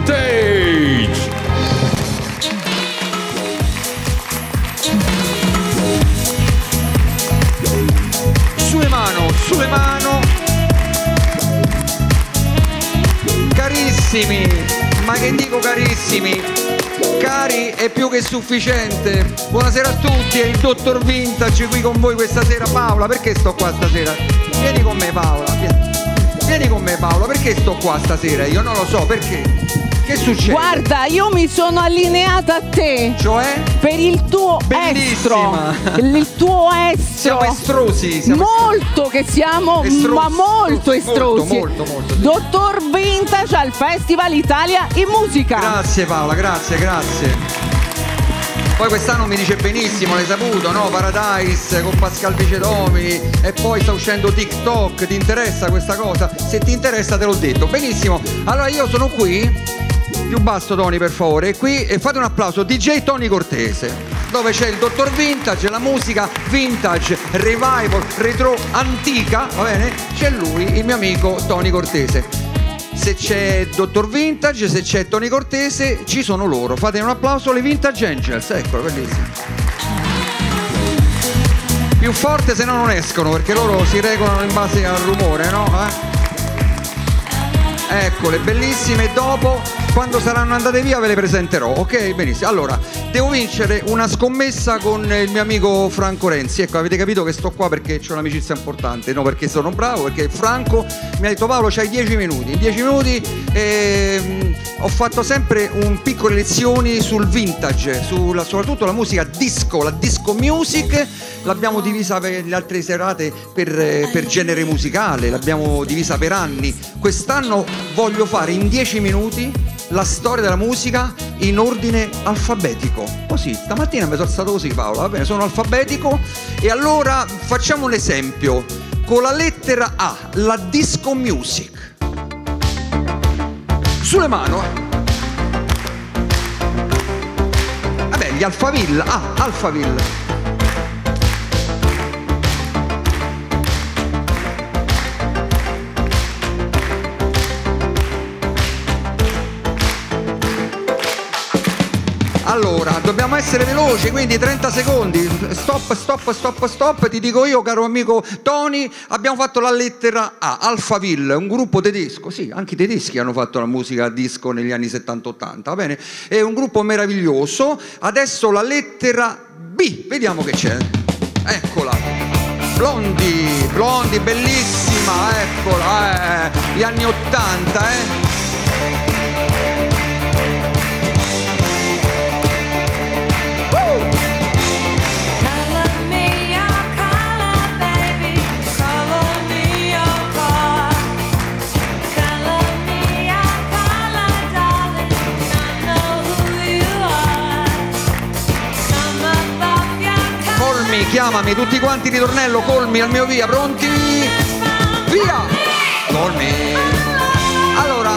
Vintage. Sulle mano, carissimi, ma che dico carissimi, cari è più che sufficiente. Buonasera a tutti, è il dottor Vintage qui con voi questa sera. Paola, perché sto qua stasera? Vieni con me Paola, vieni con me Paola, perché sto qua stasera? Io non lo so, perché? Che succede? Guarda, io mi sono allineata a te. Cioè? Per il tuo bellissima estro. Il tuo estro. Siamo estrosi. Molto che siamo, ma molto estrosi. Molto. Dottor Vintage al Festival Italia in Musica. Grazie Paola, grazie. Poi quest'anno mi dice benissimo, l'hai saputo, no? Paradise con Pascal Vicedomini e poi sta uscendo TikTok, ti interessa questa cosa? Se ti interessa te l'ho detto, benissimo. Allora io sono qui, più basso Tony per favore, qui e fate un applauso, DJ Tony Cortese, dove c'è il dottor Vintage, la musica vintage, revival, retro, antica, va bene? C'è lui, il mio amico Tony Cortese. Se c'è Dottor Vintage, se c'è Tony Cortese, ci sono loro. Fate un applauso alle Vintage Angels, eccolo, bellissimo. Più forte se no non escono, perché loro si regolano in base al rumore, no? Eccole, bellissime. E dopo, quando saranno andate via, ve le presenterò, ok? Benissimo. Allora, devo vincere una scommessa con il mio amico Franco Renzi. Ecco, avete capito che sto qua perché c'ho un'amicizia importante, no perché sono bravo, perché Franco mi ha detto Paolo c'hai 10 minuti. In 10 minuti ho fatto sempre piccole lezioni sul vintage, soprattutto la musica disco, la disco music. L'abbiamo divisa per le altre serate per genere musicale, l'abbiamo divisa per anni. Quest'anno voglio fare in 10 minuti la storia della musica in ordine alfabetico. Così, stamattina mi sono alzato così Paolo, va bene, sono alfabetico. E allora facciamo un esempio. Con la lettera A, la disco music. Sulle mano. Vabbè, gli Alphaville, Alphaville. Allora, dobbiamo essere veloci, quindi 30 secondi. Stop. Ti dico io, caro amico Tony, abbiamo fatto la lettera A, Alphaville, un gruppo tedesco. Sì, anche i tedeschi hanno fatto la musica a disco negli anni 70-80, va bene? È un gruppo meraviglioso. Adesso la lettera B, vediamo che c'è. Eccola. Blondie, bellissima, eccola, gli anni 80, Chiamami, tutti quanti ritornello, colmi al mio via, pronti? Via! Colmi! Allora,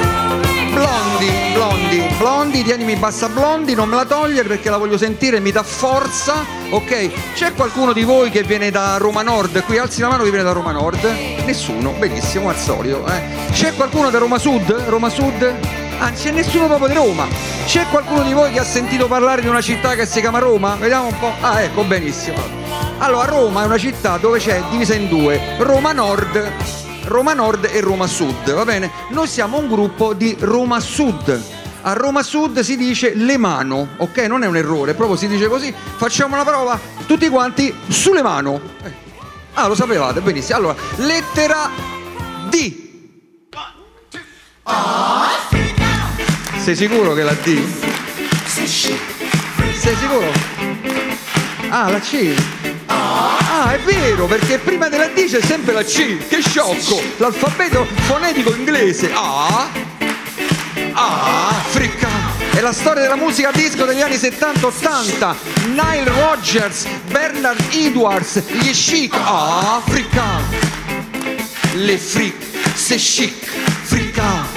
Blondie, tienimi bassa Blondie, non me la togliere perché la voglio sentire, mi dà forza, ok? C'è qualcuno di voi che viene da Roma Nord? Qui alzi la mano chi viene da Roma Nord? Nessuno, benissimo, al solito, C'è qualcuno da Roma Sud? Roma Sud? Anzi, c'è nessuno proprio di Roma. C'è qualcuno di voi che ha sentito parlare di una città che si chiama Roma? Vediamo un po'. Ah, ecco, benissimo. Allora, Roma è una città dove c'è divisa in due, Roma Nord e Roma Sud, va bene? Noi siamo un gruppo di Roma Sud. A Roma Sud si dice le mano, ok? Non è un errore, proprio si dice così. Facciamo una prova, tutti quanti sulle mano. Ah, lo sapevate, benissimo. Allora, lettera D. Sei sicuro che la D? Sei sicuro? Ah, la C. Ah, è vero, perché prima della D c'è sempre la C. Che sciocco! L'alfabeto fonetico inglese. Africa. È la storia della musica disco degli anni 70-80. Nile Rodgers, Bernard Edwards, gli Chic. Africa. Le freak, c'est chic. Africa.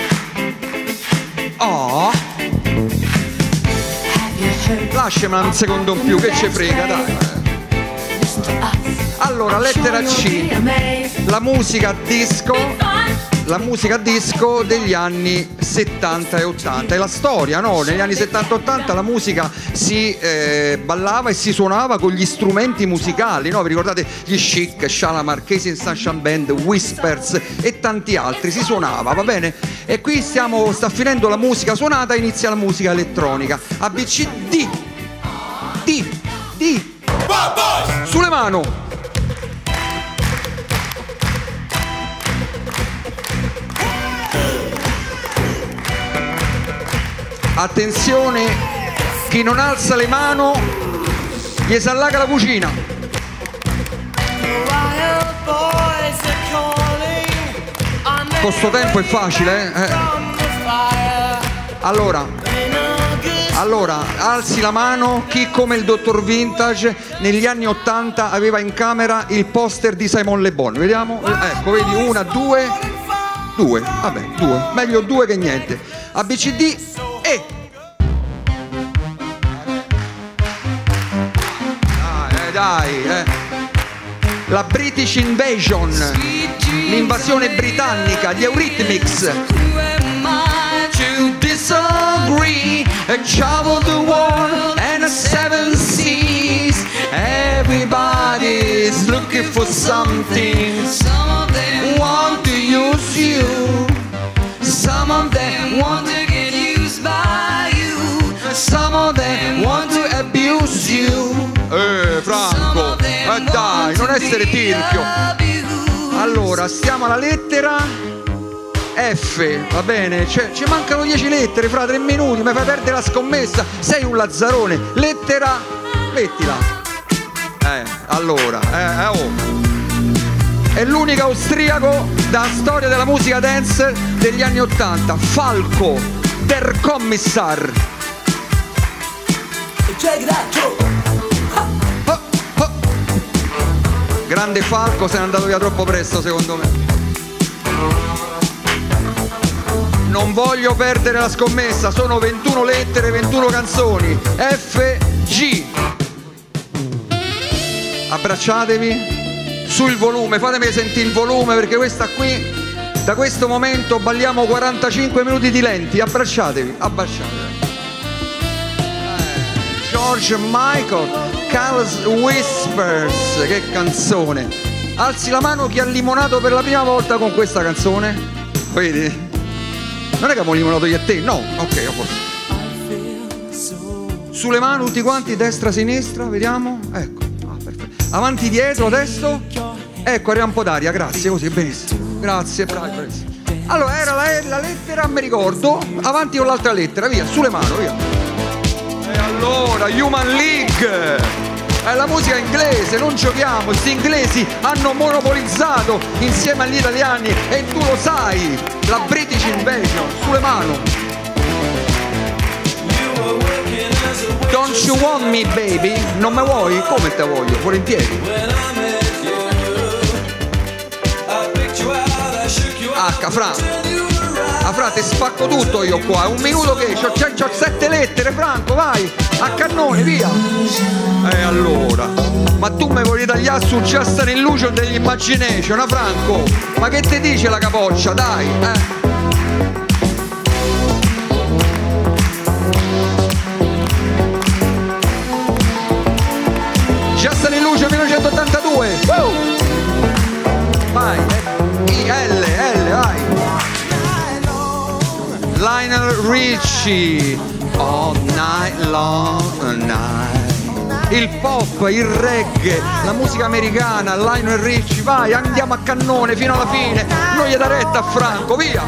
Lasciamela un secondo in più, che ci frega, dai. Allora, lettera C, la musica disco la musica disco degli anni 70 e 80. È la storia, no? Negli anni 70 e 80 la musica si ballava e si suonava con gli strumenti musicali, no? Vi ricordate gli Chic, Shalamar, Casey and Sunshine Band, Whispers e tanti altri? Si suonava, va bene? E qui sta finendo la musica suonata, inizia la musica elettronica. ABCD. D. Sulle mano. Attenzione, chi non alza le mano gli si allaga la cucina. Con sto tempo è facile, Allora, alzi la mano chi come il dottor Vintage negli anni 80 aveva in camera il poster di Simon Le Bon. Vediamo, ecco, vedi, 1, 2, vabbè, 2, meglio 2 che niente. ABCD e dai. La British Invasion, l'invasione britannica, gli Eurythmics. To disagree, travel the world and the 7 seas. Everybody's looking for something. Some of them want to use you. Some of them want to get used by you. Some of them want to abuse you. Franco, dai, non essere tirchio. Allora, stiamo alla lettera F, va bene? Ci mancano 10 lettere, fra 3 minuti, mi fai perdere la scommessa. Sei un lazzarone. Lettera, mettila. Allora, è l'unico austriaco da storia della musica dance degli anni 80. Falco, Der Kommissar. Grande Falco, se n'è andato via troppo presto secondo me. Non voglio perdere la scommessa, sono 21 lettere, 21 canzoni. F, G. Abbracciatevi sul volume, fatemi sentire il volume perché questa qui, da questo momento balliamo 45 minuti di lenti. Abbracciatevi. George Michael, Carlos Whispers, che canzone. Alzi la mano chi ha limonato per la prima volta con questa canzone. Vedi? Non è che abbiamo limonato io e te, no? Ok, forse. Sulle mani tutti quanti, destra, sinistra, vediamo. Ecco, perfetto. Avanti, dietro, adesso. Ecco, arriva un po' d'aria, grazie, così, benissimo. Grazie, bravissimo. Allora, era la lettera, mi ricordo. Avanti con l'altra lettera, via, sulle mani, via. E allora, Human League, è la musica inglese, non giochiamo, questi inglesi hanno monopolizzato insieme agli italiani e tu lo sai, la British Invasion, sulle mani. Don't you want me baby? Non me vuoi? Come te voglio? Volentieri. H, Franco. Fra, te spacco tutto io qua, un minuto che c'ho 7 lettere, Franco, vai, a cannone, via. Allora, ma tu mi vuoi tagliare su Just an Illusion degli Imagination, Franco? Ma che ti dice la capoccia, dai, Just an Illusion 1982. Vai, L, vai. Lionel Richie, all night long night. Il pop, il reggae, la musica americana, Lionel Richie, vai, andiamo a cannone fino alla fine. Non gli dà retta a Franco, via.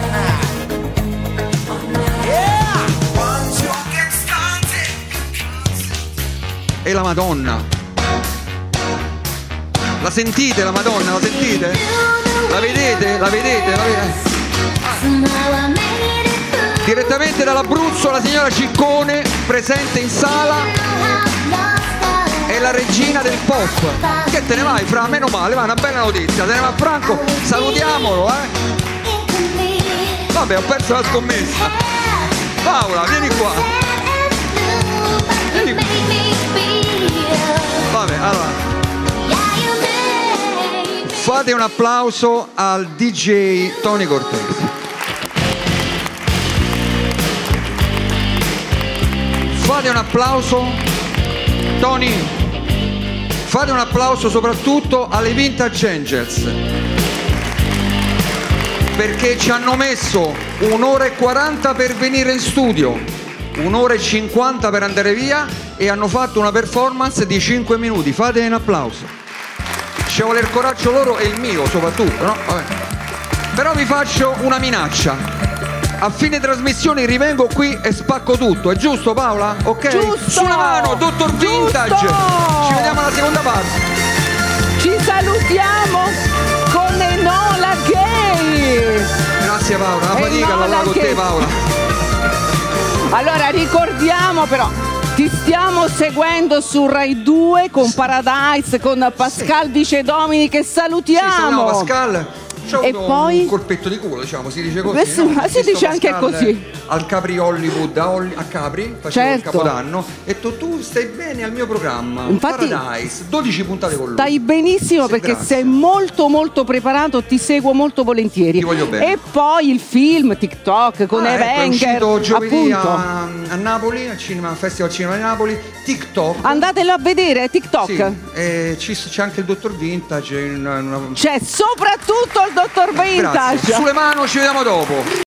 E la Madonna. La sentite la Madonna, la sentite? La vedete? La vedete? La vedete? Direttamente dall'Abruzzo la signora Ciccone, presente in sala, è la regina del pop. Che te ne vai, Fra? Meno male, va, una bella notizia. Te ne va Franco, salutiamolo, Vabbè, ho perso la scommessa. Paola, vieni qua. Vieni qua. Vabbè, allora. Fate un applauso al DJ Tony Cortese. Fate un applauso, Tony. Fate un applauso soprattutto alle Vintage Angels, perché ci hanno messo 1 ora e 40 per venire in studio, 1 ora e 50 per andare via e hanno fatto una performance di 5 minuti. Fate un applauso. Ci vuole il coraggio loro e il mio soprattutto, no? Vabbè. Però vi faccio una minaccia. A fine trasmissione rivengo qui e spacco tutto, è giusto Paola? Ok? Giusto! Sulla mano, Dottor Vintage! Ci vediamo alla seconda parte. Ci salutiamo con Enola Gay. Grazie Paola, la fatica alla là con te Paola. Allora ricordiamo però, ti stiamo seguendo su Rai 2 con Paradise, con Pascal Vicedomini che salutiamo. Sì, salutiamo Pascal. C'ho E avuto poi un colpetto di culo, diciamo, si dice così. Questo, no? si dice anche Pascal così. Al Capri Hollywood a Capri, facevo Certo. il Capodanno, e tu stai bene al mio programma. Infatti, Paradise, 12 puntate con lui. stai benissimo, Sì, perché grazie. sei molto molto preparato, ti seguo molto volentieri. Ti voglio bene. E poi il film TikTok con Ecco, è Avenger, uscito giovedì appunto. a Napoli, al Festival Cinema di Napoli, TikTok. Andatelo a vedere, TikTok. Sì, c'è anche il Dottor Vintage. C'è soprattutto il Dottor Vintage. Grazie. Sulle mani, ci vediamo dopo.